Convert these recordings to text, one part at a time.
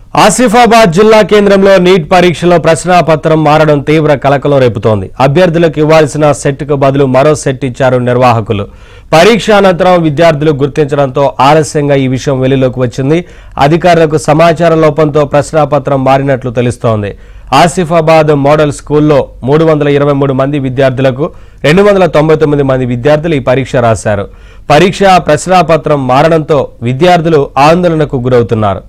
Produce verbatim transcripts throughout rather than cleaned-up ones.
ఆసిఫాబాద్ జిల్లా కేంద్రంలో నీట్ పరీక్షలో ప్రశ్నాపత్రం మారడం తీవ్ర కలకలం రేపుతోంది. అభ్యర్థులకు ఇవ్వాల్సిన సెట్కు బదులు మరో సెట్ ఇచ్చారు నిర్వాహకులు. పరీక్ష అనంతరం విద్యార్థులు గుర్తించడంతో ఆలస్యంగా ఈ విషయం వెలుగులోకి వచ్చింది. అధికారులకు సమాచార లోపంతో ప్రశ్నాపత్రం మారినట్లు తెలుస్తోంది. ఆసిఫాబాద్ మోడల్ స్కూల్లో మూడు వందల ఇరవై మూడు మంది విద్యార్థులకు రెండు వందల తొంభై తొమ్మిది మంది విద్యార్థులు ఈ పరీక్ష రాశారు. పరీక్ష ప్రశ్నాపత్రం మారడంతో విద్యార్థులు ఆందోళనకు గురవుతున్నారు.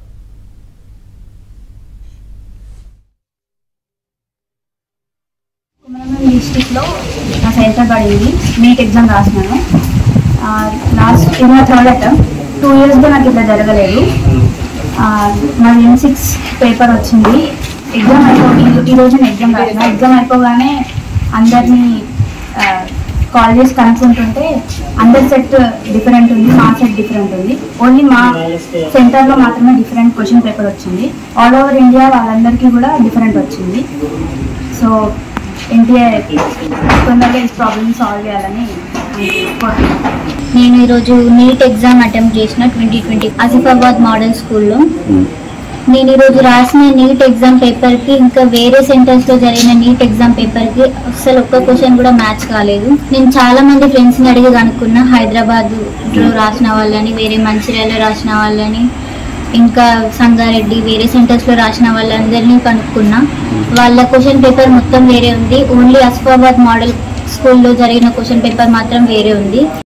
డిస్ట్రిక్ట్లో నా సెంటర్ పడింది. NEET exam రాసినాను. లాస్ట్ ఇది నా థర్డ్ అటెంప్ట్. టూ ఇయర్స్గా నాకు ఇట్లా జరగలేదు. నాది ఎం సిక్స్ పేపర్ వచ్చింది. ఎగ్జామ్ అయిపో ఈరోజు నేను ఎగ్జామ్ రాసిన. ఎగ్జామ్ అయిపోగానే అందరినీ కాల్ చేసి కనుక్కుంటుంటే అందరి సెట్ డిఫరెంట్ ఉంది, మా సెట్ డిఫరెంట్ ఉంది. ఓన్లీ మా సెంటర్లో మాత్రమే డిఫరెంట్ క్వశ్చన్ పేపర్ వచ్చింది. ఆల్ ఓవర్ ఇండియా వాళ్ళందరికీ కూడా డిఫరెంట్ వచ్చింది. సో ఎన్టీఆర్ తొందరగా ఈ ప్రాబ్లమ్ సాల్వ్ చేయాలని నేను ఈరోజు నీట్ ఎగ్జామ్ అటెంప్ట్ చేసిన ట్వంటీ ట్వంటీ ఆసిఫాబాద్ మోడల్ స్కూల్లో. నేను ఈరోజు రాసిన నీట్ ఎగ్జామ్ పేపర్కి ఇంకా వేరే సెంటర్స్లో జరిగిన నీట్ ఎగ్జామ్ పేపర్కి అసలు ఒక్క క్వశ్చన్ కూడా మ్యాచ్ కాలేదు. నేను చాలా మంది ఫ్రెండ్స్ని అడిగి కనుక్కున్నా. హైదరాబాద్లో రాసిన వాళ్ళని, వేరే మంచిర్యాలలో రాసిన వాళ్ళని, ఇంకా సంగారెడ్డి వేరే సెంటర్స్లో రాసిన వాళ్ళందరినీ కనుక్కున్నా. వాళ్ళ క్వశ్చన్ పేపర్ మొత్తం వేరే ఉంది. ఓన్లీ ఆసిఫాబాద్ మోడల్ స్కూల్లో జరిగిన క్వశ్చన్ పేపర్ మాత్రం వేరే ఉంది.